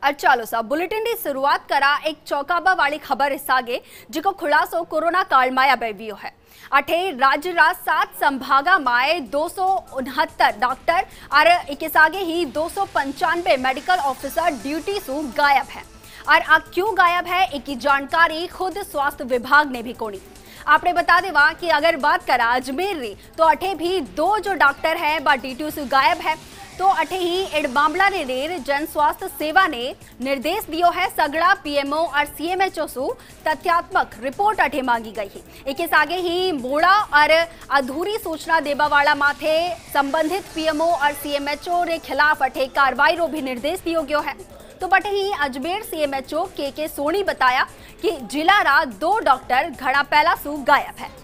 और चालो सा बुलेटिन की शुरुआत करा एक चौंकावा वाली खबर इस आगे जिको खुलासो कोरोना काल माया बेवियो है। अठे राज्य रा 7 संभागा माए 269 डॉक्टर और इस आगे ही 295 मेडिकल ऑफिसर ड्यूटी सु गायब है। और आ क्यों गायब है एक जानकारी खुद स्वास्थ्य विभाग ने भी कोनी। आपने बता देवा कि अगर बात करा अजमेर री तो अठे भी 2 जो डॉक्टर है बा ड्यूटी सु गायब है। तो अठे ही एड मामला ने देर जन स्वास्थ्य सेवा ने निर्देश दियो है सगड़ा पीएमओ और सीएमएचओ सु तथ्यात्मक रिपोर्ट अठे मांगी गई है। एक आगे ही मोड़ा और अधूरी सूचना देवा वाला माथे संबंधित पीएमओ और सीएमएचओ रे खिलाफ अठे कार्रवाई रो भी निर्देश दियो गयो है। तो बटे ही अजमेर सीएमएचओ के सोनी बताया कि जिला रा 2 डॉक्टर घड़ा पहला सु गायब है।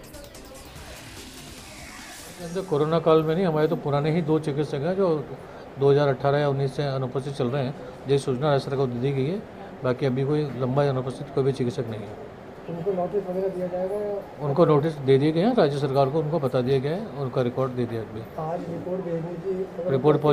कोरोना काल में नहीं, हमारे तो पुराने ही 2 चिकित्सक हैं जो 2018 या 19 से अनुपस्थित चल रहे हैं। ये सूचना राज्य सरकार को दी गई है। बाकी अभी कोई लंबा अनुपस्थित कोई भी चिकित्सक नहीं है। उनको नोटिस वगैरह दिया जाएगा? उनको नोटिस दे दिए गए हैं, राज्य सरकार को उनको बता दिया गया है, उनका रिकॉर्ड दे दिया गया। आज रिपोर्ट भेजने की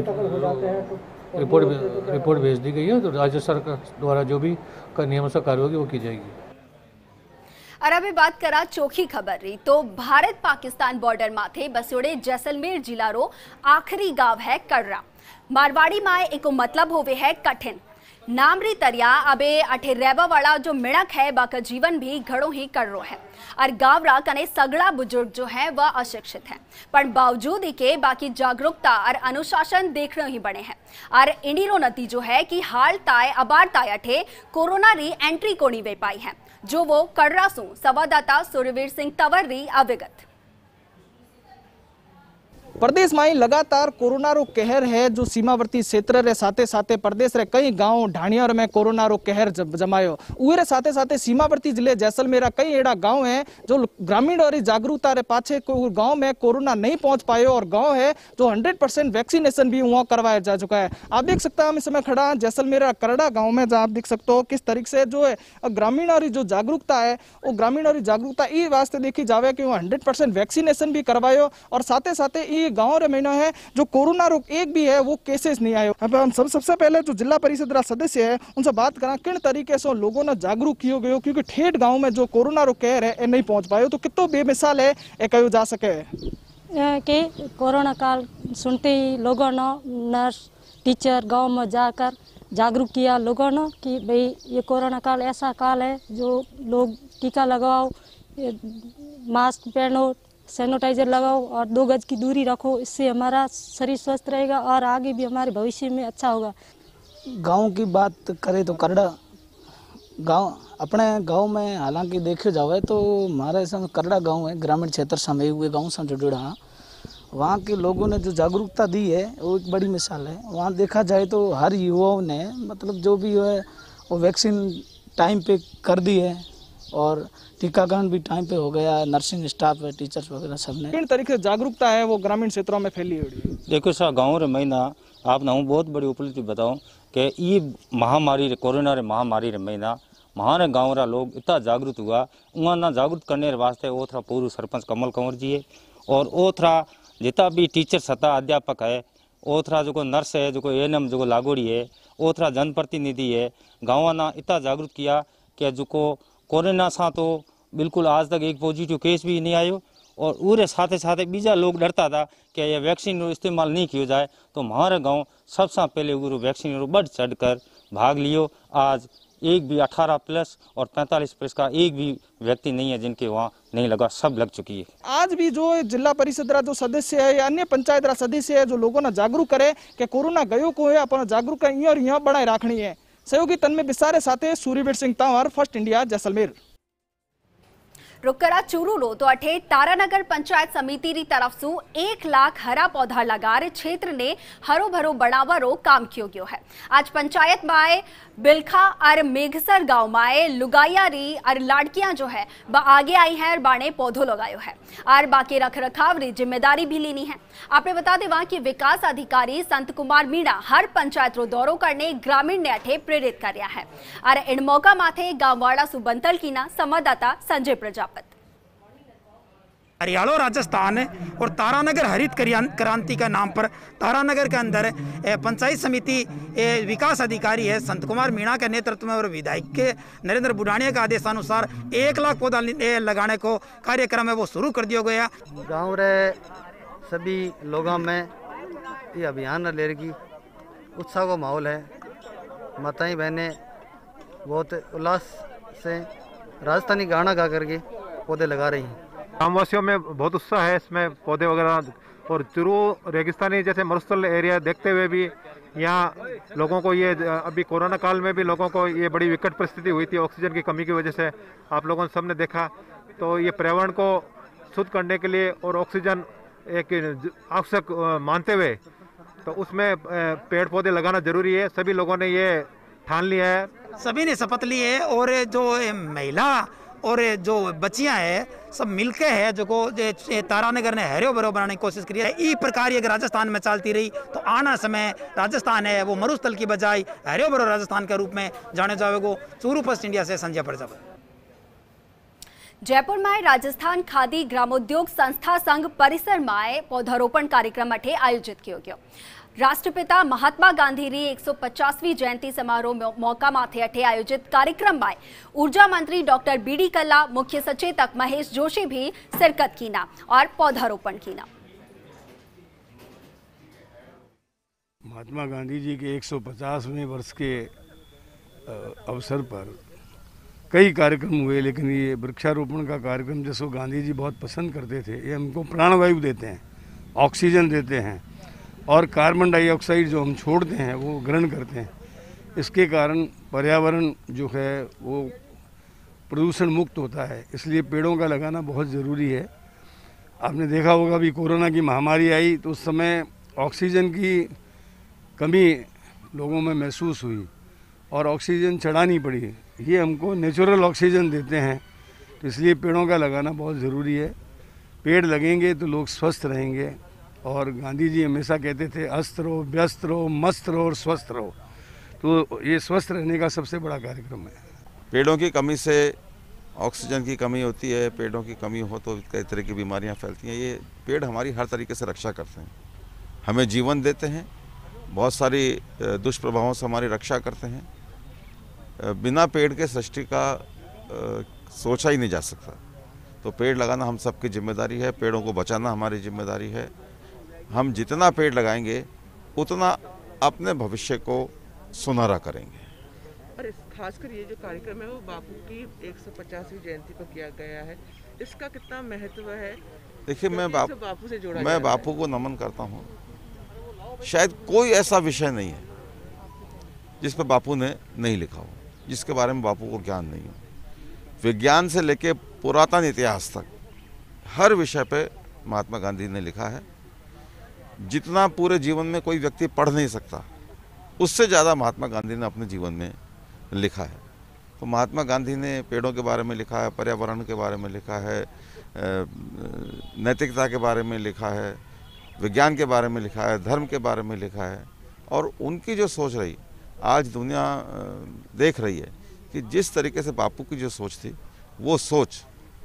रिपोर्ट भेज दी गई है। तो राज्य सरकार द्वारा जो भी नियमानुसार कार्रवाई होगी वो की जाएगी। और अभी बात करा चोखी खबर रही तो भारत पाकिस्तान बॉर्डर माथे बसोड़े जैसलमेर जिला रो आखिरी गांव है कर्रा। मारवाड़ी माए एको मतलब होवे है कठिन। नामरी तरिया अबे अठे रेवा वाला जो मिणक है बाका जीवन भी घड़ो ही कर्रो है। और गांव रा कने सगड़ा बुजुर्ग जो है वह अशिक्षित है, पर बावजूद के बाकी जागरूकता और अनुशासन देखने ही बने हैं। और इंडिरो नतीजो है कि हाल ताय अबार ताय अठे कोरोना री एंट्री कोनी वे पाई है, जो वो कर्रा सु संवाददाता सूर्यवीर सिंह तंवर री अवगत। प्रदेश में लगातार कोरोना रो कहर है जो सीमावर्ती क्षेत्र रे साथे साथे प्रदेश रे कई गांव ढाणियर में कोरोना रो कहर जमायो। उरे साथे साथे सीमावर्ती जिले जैसलमेर कई एड़ा गांव है जो ग्रामीण और जागरूकता रे पाछे गांव में कोरोना नहीं पहुंच पायो और गांव है जो 100% वैक्सीनेशन भी वहाँ करवाया जा चुका है। आप देख सकते हैं हम इस समय खड़ा जैसलमेर करड़ा गाँव में, जहाँ आप देख सकते हो किस तरीके से जो है ग्रामीण और जो जागरूकता है वो ग्रामीण और जागरूकता ये वास्ते देखी जावे कि वो 100% वैक्सीनेशन भी करवायो और साथे साथे गांव रे महीना है जो कोरोना रोग एक भी है वो केसेस नहीं आयो। अब हम सबसे पहले जो जिला परिषद रा सदस्य है उनसे बात करा किन तरीके से लोगों ने जागरूक कियो गयो, क्योंकि ठेठ गांव में जो कोरोना रोग कह रहे नहीं पहुंच पायो तो कितो बेमिसाल है ये कहो जा सके कि कोरोना काल सुनते ही लोगों ने नर्स टीचर गांव में जाकर जागरूक किया लोगों ने कि भाई ये कोरोना काल ऐसा काल है जो लोग टीका लगाओ, मास्क पहनो, सैनिटाइजर लगाओ और 2 गज की दूरी रखो, इससे हमारा शरीर स्वस्थ रहेगा और आगे भी हमारे भविष्य में अच्छा होगा। गांव की बात करें तो करड़ा गांव अपने गांव में हालांकि देखे जाए तो हमारे संग करड़ा गांव है, ग्रामीण क्षेत्र समय हुए गांव से जुड़ा। वहाँ के लोगों ने जो जागरूकता दी है वो एक बड़ी मिसाल है। वहाँ देखा जाए तो हर युवाओं ने मतलब जो भी है वो वैक्सीन टाइम पे कर दी है और टीकाकरण भी टाइम पे हो गया। नर्सिंग स्टाफ है, टीचर्स वगैरह सब ने किन तरीके से जागरूकता है वो ग्रामीण क्षेत्रों में फैली हुई है। देखो सा गाँव रे महीना आपने हूँ बहुत बड़ी उपलब्धि बताऊँ कि ये महामारी कोरोना रे महामारी रे महीना हमारे गाँव रा लोग इतना जागरूक हुआ। वहाँ ना जागरूक करने वास्ते वो थोड़ा पूर्व सरपंच कमल कंवर जी है और वो थोड़ा जितना भी टीचर सत्ता अध्यापक है, वो थोड़ा जो नर्स है, जो एएनएम जो लागोड़ी है, वो थोड़ा जनप्रतिनिधि है, गाँव ना इतना जागरूक किया कि जो कोरोना सा तो बिल्कुल आज तक एक पॉजिटिव केस भी नहीं आयो। और उरे साथे साथे बीजा लोग डरता था कि ये वैक्सीन इस्तेमाल नहीं किया जाए, तो हमारे गांव सबसे पहले वैक्सीन बढ़ चढ़ कर भाग लियो। आज एक भी 18+ और 45+ का एक भी व्यक्ति नहीं है जिनके वहाँ नहीं लगा, सब लग चुकी है। आज भी जो जिला परिषद रा जो सदस्य है या अन्य पंचायत रा सदस्य है जो लोगों ने जागरूक करे कि कोरोना गयो को है अपन जागरूक और यहाँ बनाए रखनी है। सहयोगी तन्मय बिसारे साथे सूर्यवीर सिंह तंवर, फर्स्ट इंडिया जैसलमेर। रुकरा चूरू रो तो अठे तारानगर पंचायत समिति री तरफ सु 1 लाख हरा पौधा लगार क्षेत्र ने हरो भरो बढ़ावा रो काम कियो गयो है। आज पंचायत माए बिलखा और मेघसर गांव माए लुगाइया री और लाड़कियां जो है आगे आई है और बाणे पौधो लगायो है और बाकी रख रखाव री जिम्मेदारी भी लेनी है। आपने बता देवा कि विकास अधिकारी संत कुमार मीणा हर पंचायत रो दौरो करने ग्रामीण ने अठे प्रेरित कर है। और इन मौका माथे गांववाड़ा सुबंतल कीना संवाददाता संजय प्रजापत। हरियाणा राजस्थान और तारानगर हरित क्रांति का नाम पर तारानगर के अंदर पंचायत समिति विकास अधिकारी है संत कुमार मीणा के नेतृत्व में और विधायक के नरेंद्र बुढ़ानिया के आदेशानुसार 1 लाख पौधा लगाने को कार्यक्रम है वो शुरू कर दिया गया। गाँव रे सभी लोगों में ये अभियान लेने की उत्साह का माहौल है। माताएं बहनें बहुत उल्लास से राजस्थानी गाना गा करके पौधे लगा रही हैं। ग्रामवासियों में बहुत उत्साह है इसमें पौधे वगैरह, और चुरू रेगिस्तानी जैसे मरुस्थल एरिया देखते हुए भी यहाँ लोगों को ये अभी कोरोना काल में भी लोगों को ये बड़ी विकट परिस्थिति हुई थी ऑक्सीजन की कमी की वजह से, आप लोगों ने सबने देखा। तो ये पर्यावरण को शुद्ध करने के लिए और ऑक्सीजन एक आवश्यक मानते हुए तो उसमें पेड़ पौधे लगाना जरूरी है। सभी लोगों ने ये ठान लिया है, सभी ने शपथ ली है और जो महिला और जो बच्चियां हैं सब मिलके है जो को तारानगर ने हरियो भरो बनाने की कोशिश करी है। इस प्रकार अगर राजस्थान में चलती रही तो आना समय राजस्थान है वो मरुस्थल की बजाय हरियो भरो राजस्थान के रूप में जाने जाएगा। चूरू पोस्ट इंडिया से संजय प्रजापति। जयपुर में राजस्थान खादी ग्रामोद्योग संस्था संघ परिसर में पौधारोपण कार्यक्रम अठे आयोजित किया गया। राष्ट्रपिता महात्मा गांधी री 150वीं जयंती समारोह मौका माथे अठे आयोजित कार्यक्रम में ऊर्जा मंत्री डॉक्टर बीडी कल्ला, मुख्य सचेतक महेश जोशी भी शिरकत कीना और पौधारोपण कीना। महात्मा गांधी जी के 150वें वर्ष के अवसर पर कई कार्यक्रम हुए, लेकिन ये वृक्षारोपण का कार्यक्रम जिसको गांधी जी बहुत पसंद करते थे, ये हमको प्राणवायु देते हैं, ऑक्सीजन देते हैं और कार्बन डाइऑक्साइड जो हम छोड़ते हैं वो ग्रहण करते हैं। इसके कारण पर्यावरण जो है वो प्रदूषण मुक्त होता है, इसलिए पेड़ों का लगाना बहुत ज़रूरी है। आपने देखा होगा अभी कोरोना की महामारी आई तो उस समय ऑक्सीजन की कमी लोगों में महसूस हुई और ऑक्सीजन चढ़ानी पड़ी। ये हमको नेचुरल ऑक्सीजन देते हैं, तो इसलिए पेड़ों का लगाना बहुत ज़रूरी है। पेड़ लगेंगे तो लोग स्वस्थ रहेंगे और गांधी जी हमेशा कहते थे अस्त रहो, व्यस्त रहो, मस्त रहो और स्वस्थ रहो। तो ये स्वस्थ रहने का सबसे बड़ा कार्यक्रम है। पेड़ों की कमी से ऑक्सीजन की कमी होती है, पेड़ों की कमी हो तो कई तरह की बीमारियां फैलती हैं। ये पेड़ हमारी हर तरीके से रक्षा करते हैं, हमें जीवन देते हैं, बहुत सारी दुष्प्रभावों से हमारी रक्षा करते हैं। बिना पेड़ के सृष्टि का सोचा ही नहीं जा सकता। तो पेड़ लगाना हम सबकी जिम्मेदारी है, पेड़ों को बचाना हमारी जिम्मेदारी है। हम जितना पेड़ लगाएंगे उतना अपने भविष्य को सुनहरा करेंगे। और खासकर ये जो कार्यक्रम है वो बापू की 150वीं जयंती पर किया गया है, इसका कितना महत्व है? देखिए, मैं बापू से जोड़ा बापू को नमन करता हूँ। शायद कोई ऐसा विषय नहीं है जिस पर बापू ने नहीं लिखा हो, जिसके बारे में बापू को ज्ञान नहीं हो। विज्ञान से लेकर पुरातन इतिहास तक हर विषय पे महात्मा गांधी ने लिखा है। जितना पूरे जीवन में कोई व्यक्ति पढ़ नहीं सकता, उससे ज़्यादा महात्मा गांधी ने अपने जीवन में लिखा है। तो महात्मा गांधी ने पेड़ों के बारे में लिखा है, पर्यावरण के बारे में लिखा है, नैतिकता के बारे में लिखा है, विज्ञान के बारे में लिखा है, धर्म के बारे में लिखा है। और उनकी जो सोच रही आज दुनिया देख रही है कि जिस तरीके से बापू की जो सोच थी वो सोच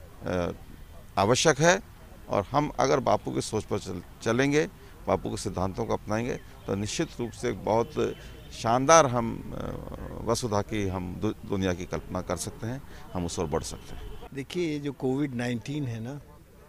आवश्यक है। और हम अगर बापू की सोच पर चलेंगे, बापू के सिद्धांतों को अपनाएंगे तो निश्चित रूप से बहुत शानदार हम वसुधा की हम दुनिया की कल्पना कर सकते हैं, हम उस ओर बढ़ सकते हैं। देखिए, ये जो कोविड-19 है ना,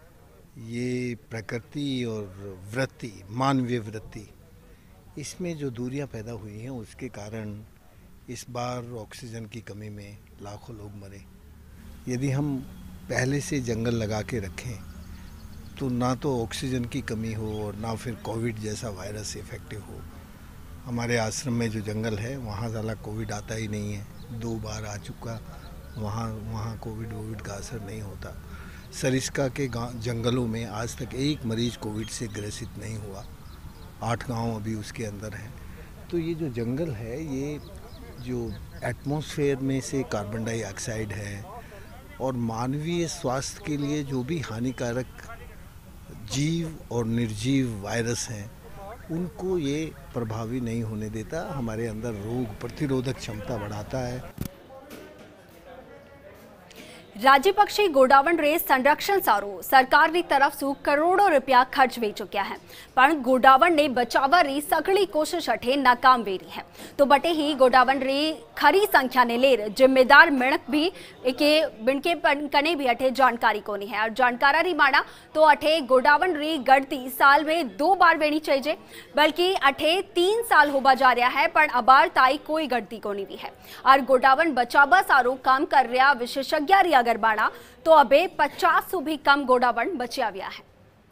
ये प्रकृति और वृत्ति, मानवीय वृत्ति, इसमें जो दूरियां पैदा हुई हैं उसके कारण इस बार ऑक्सीजन की कमी में लाखों लोग मरे। यदि हम पहले से जंगल लगा के रखें तो ना तो ऑक्सीजन की कमी हो और ना फिर कोविड जैसा वायरस इफेक्टिव हो। हमारे आश्रम में जो जंगल है वहाँ ज़्यादा कोविड आता ही नहीं है, 2 बार आ चुका, वहाँ कोविड का असर नहीं होता। सरिस्का के जंगलों में आज तक एक मरीज कोविड से ग्रसित नहीं हुआ, 8 गांव अभी उसके अंदर हैं। तो ये जो जंगल है, ये जो एटमॉस्फेयर में से कार्बन डाइऑक्साइड है और मानवीय स्वास्थ्य के लिए जो भी हानिकारक जीव और निर्जीव वायरस हैं उनको ये प्रभावी नहीं होने देता, हमारे अंदर रोग प्रतिरोधक क्षमता बढ़ाता है। રાજ્યપક્ષી ગોડાવણ રે સંરક્ષણ સારું સરકારની તરફથી કરોડો રૂપિયા ખર્ચ વી ચૂક્યા है પણ ગોડાવણ ने बचावा री सघળી कोशिश अठे नाकाम वेरी है तो बटे ही गोडावण री खरी संख्या ने लेर जिम्मेदार मिणक भी के बिनके कने भी अठे जानकारी कोनी है और जानकारा री माना तो अठे गोडावण री गढ़ती साल में 2 बार वेणी चाहिए बल्कि अठे 3 साल होबा जा रहा है पण अबार ताई कोई गढ़ती कोनी भी है और गोडावण बचावा सारू काम कर रहा विशेषज्ञ री अगर बाणा तो अबे 50 से भी कम गोडावण बचा गया है।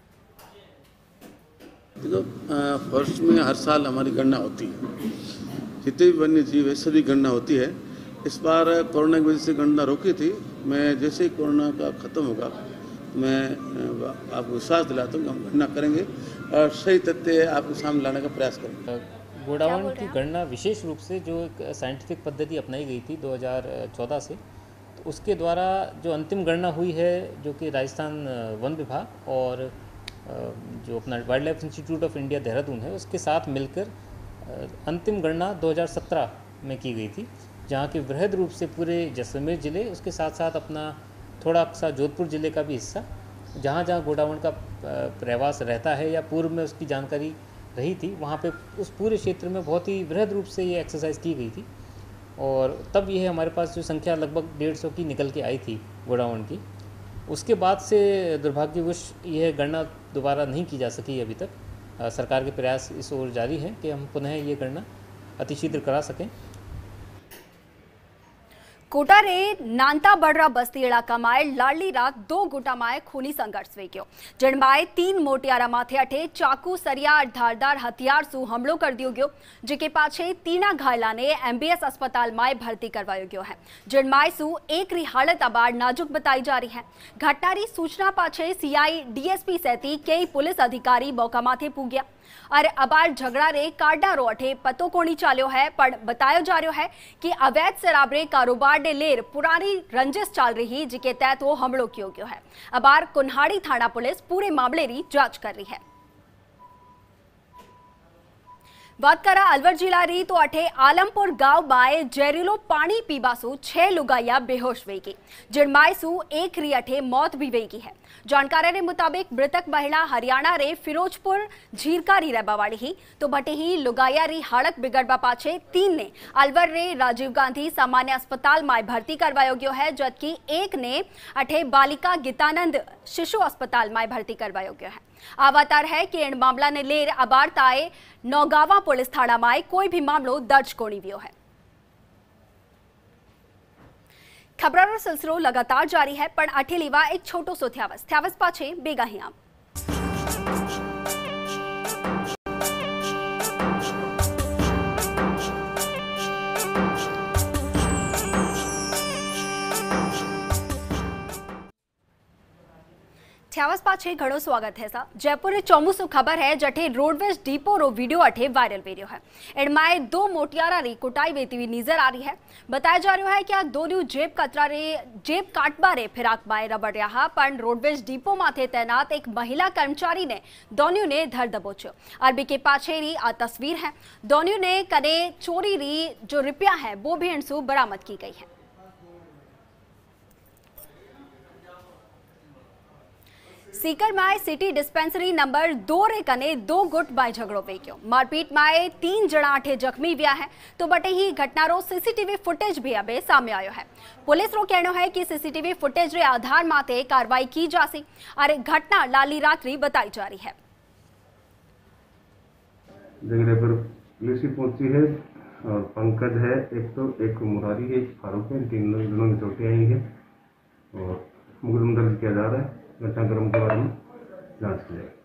तो फॉरेस्ट में हर साल हमारी गणना होती है, जितने भी वन्य जीव है सभी गणना होती है। इस बार कोरोना की वजह से गणना रोकी थी। मैं जैसे ही कोरोना का ख़त्म होगा मैं आपको विश्वास दिलाता हूँ कि हम गणना करेंगे और सही तथ्य आपके सामने लाने का प्रयास करेंगे। गोडावण की गणना विशेष रूप से जो एक साइंटिफिक पद्धति अपनाई गई थी 2014 से, तो उसके द्वारा जो अंतिम गणना हुई है जो कि राजस्थान वन विभाग और जो अपना wild life institute of India Dehradun है उसके साथ मिलकर अंतिम गणना 2017 में की गई थी, जहाँ की वृहद रूप से पूरे जैसलमेर ज़िले उसके साथ साथ अपना थोड़ा सा जोधपुर ज़िले का भी हिस्सा जहाँ जहाँ गोडावण का प्रवास रहता है या पूर्व में उसकी जानकारी रही थी वहाँ पे उस पूरे क्षेत्र में बहुत ही वृहद रूप से ये एक्सरसाइज की गई थी और तब यह हमारे पास जो संख्या लगभग 150 की निकल के आई थी गोडावण की। उसके बाद से दुर्भाग्यवश यह गणना दोबारा नहीं की जा सकी अभी तक। सरकार के प्रयास इस ओर जारी है कि हम पुनः ये गणना अतिशीघ्र करा सकें। कोटा रे नानता बड़रा बस्ती इलाका में लाडली रात 2 गुटा में खूनी संघर्ष वे गयो, जिनमें 3 मोटियारा माथे अठे चाकू सरिया धारदार हथियार सु हमलो कर दियो गयो, जेके पाछे 3 घायला ने एमबीएस अस्पताल में भर्ती करवायो गयो है, जिनमें सु एक री हालत अबार नाजुक बताई जा रही है। घटना री सूचना पाछे सीआई डीएसपी सहित कई पुलिस अधिकारी मौका माथे पूग्या और अबार झगड़ा रे काडारो अठे पतो कोनी चाल्यो है पण बतायो जा रहा है कि अवैध शराब रे कारोबार ने लेर पुरानी रंजिश चाल रही जिके तहत वो हमलो कियो गयो है। अबार कुन्हाड़ी थाना पुलिस पूरे मामले री जांच कर रही है। बात करा अलवर जिला री तो अठे आलमपुर गांव में जहरीलो पानी पीवासु 6 लुगाइया बेहोश वे गई, जिनमें सु एक री अठे मौत भी वेगी है। जानकारी के मुताबिक मृतक महिला हरियाणा रे फिरोजपुर झीरका री रहबा वाली ही तो बटे ही लुगाइया री हालत बिगड़वा पाछे 3 ने अलवर रे राजीव गांधी सामान्य अस्पताल में भर्ती करवायो गयो है, जबकि एक ने अठे बालिका गीतानंद शिशु अस्पताल में भर्ती करवायो गयो है। आवातार है कि इन मामला ने लेर अबार ताए नौगावा पुलिस थाना में कोई भी मामलो दर्ज कोनी वियो है। खबरों सिलसिलो लगातार जारी है पण अठे लेवा एक छोटो सो थ्यावस पाछे बेगाही आम। थ्यावस पाछे घणो स्वागत है सा। जयपुर चौमुसु खबर है जठे रोडवेज डिपो रो वीडियो अठे वायरल वेरियो है। इनमें 2 मोटियारा री कुटाई वेती हुई नजर आ रही है। बताया जा रहा है कि आ दोनों जेब काटबा रे फिराक में रबड़ रहा पण रोडवेज डिपो माथे तैनात एक महिला कर्मचारी ने दोनों ने धर दबोच्यो और बीके पाछे री आ तस्वीर है। दोनों ने कने चोरी री जो रुपया है वो भी इनसु बरामद की गई है। सीकर में सिटी डिस्पेंसरी नंबर 2 रे कने 2 गुट में झगड़ो वेग्यो। मारपीट में 3 जना अठे जख्मी व्या है तो बटे ही घटना रो सीसीटीवी फुटेज भी अबे सामने आयो है। पुलिस रो कहनो है कि सीसीटीवी फुटेज रे आधार माते कार्रवाई की जासी और घटना लाली रात्रि बताई जा रही है। जगह पर पुलिस पहुंची है और पंकज है एक मुरारी है, एक फारूक है, दोनों की चोटें आई है और मुकदमा दर्ज किया जा रहा है। घटनाक्रम के बारे में जांच की जाएगी।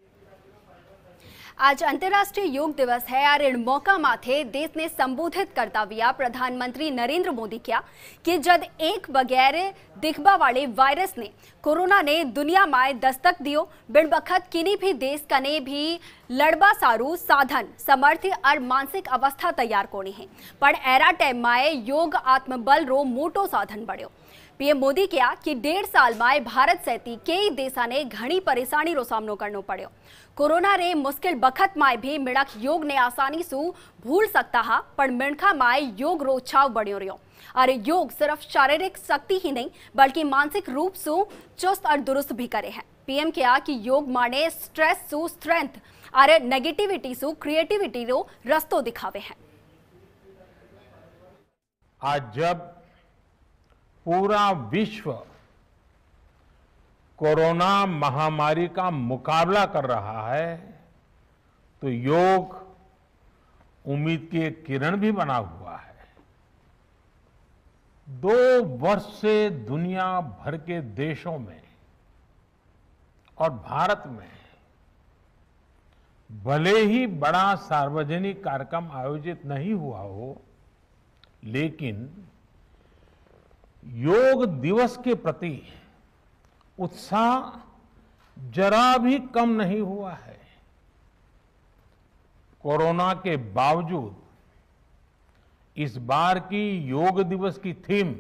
आज अंतर्राष्ट्रीय योग दिवस है और इन मौका माथे देश ने संबोधित करता हुआ प्रधानमंत्री नरेंद्र मोदी किया कि जब एक बगैर दिखबा वाले वायरस ने कोरोना ने दुनिया में दस्तक दियो बिन बखत किन्हीं भी देश कने भी लड़बा सारू साधन समर्थ्य और मानसिक अवस्था तैयार कोनी है पर एरा टाइम में योग आत्मबल रो मोटो साधन बढ़्यो। पीएम मोदी क्या कि 1.5 साल में भारत सहित कई देशों ने घनी परेशानी रो सामनो करनो पड़ो। कोरोना रे मुश्किल बखत में भी मिणक योग ने आसानी से भूल सकता हा, पर मिणखा में योग रो उत्साह बढ़ियो रहो। अरे योग सिर्फ शारीरिक शक्ति ही नहीं बल्कि मानसिक रूप से चुस्त और दुरुस्त भी करे है। पीएम कहा कि योग माने स्ट्रेस सु स्ट्रेंथ और नेगेटिविटी सु क्रिएटिविटी रो रस्तो दिखावे है। आज जब पूरा विश्व कोरोना महामारी का मुकाबला कर रहा है तो योग उम्मीद की एक किरण भी बना हुआ है। 2 वर्ष से दुनिया भर के देशों में और भारत में भले ही बड़ा सार्वजनिक कार्यक्रम आयोजित नहीं हुआ हो, लेकिन योग दिवस के प्रति उत्साह जरा भी कम नहीं हुआ है। कोरोना के बावजूद इस बार की योग दिवस की थीम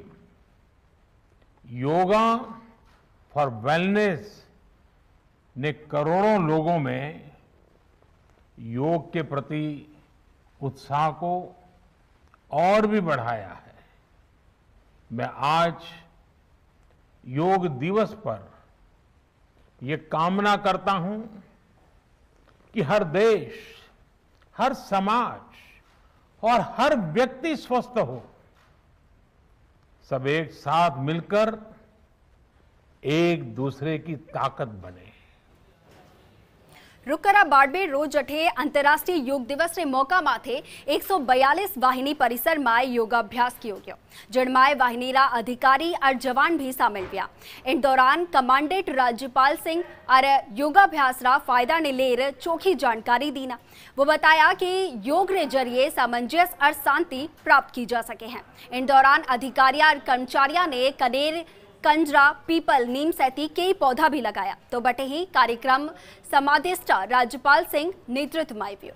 योगा फॉर वेलनेस ने करोड़ों लोगों में योग के प्रति उत्साह को और भी बढ़ाया है। मैं आज योग दिवस पर ये कामना करता हूं कि हर देश, हर समाज और हर व्यक्ति स्वस्थ हो। सब एक साथ मिलकर एक दूसरे की ताकत बने। रुकरा बाड़मेर रोज अठे अंतर्राष्ट्रीय योग दिवस रे मौका माथे 142 वाहिनी परिसर में योगाभ्यास कियो गयो, जिनमें वाहिनी रा अधिकारी और जवान भी शामिल हुआ। इन दौरान कमांडेंट राज्यपाल सिंह और योगाभ्यास रा फायदा ने लेर चोखी जानकारी दीना। वो बताया कि योग रे जरिए सामंजस्य और शांति प्राप्त की जा सके हैं। इन दौरान अधिकारी और कर्मचारियों ने कनेर, कंजरा, पीपल, नीम सहित कई पौधा भी लगाया। तो बटे ही कार्यक्रम समादेष्टा राज्यपाल सिंह नेतृत्व में हुआ।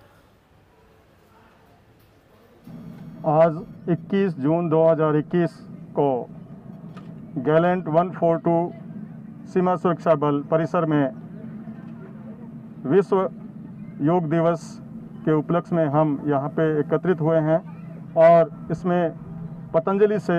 आज 21 जून 2021 को गैलेंट 142 सीमा सुरक्षा बल परिसर में विश्व योग दिवस के उपलक्ष्य में हम यहाँ पे एकत्रित हुए हैं और इसमें पतंजलि से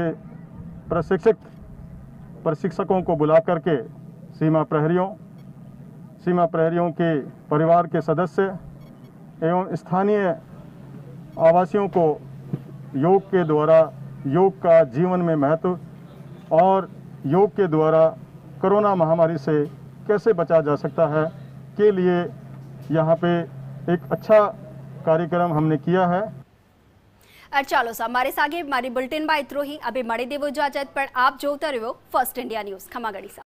प्रशिक्षकों को बुला करके सीमा प्रहरियों के परिवार के सदस्य एवं स्थानीय आवासियों को योग के द्वारा योग का जीवन में महत्व और योग के द्वारा कोरोना महामारी से कैसे बचा जा सकता है के लिए यहाँ पे एक अच्छा कार्यक्रम हमने किया है। चालो सा हमारे सागे हमारी बुलेटिन में इतरो ही। अभी मड़ी देवो इजाजत, पर आप जोता रहो फर्स्ट इंडिया न्यूज। खमा गड़ी सा।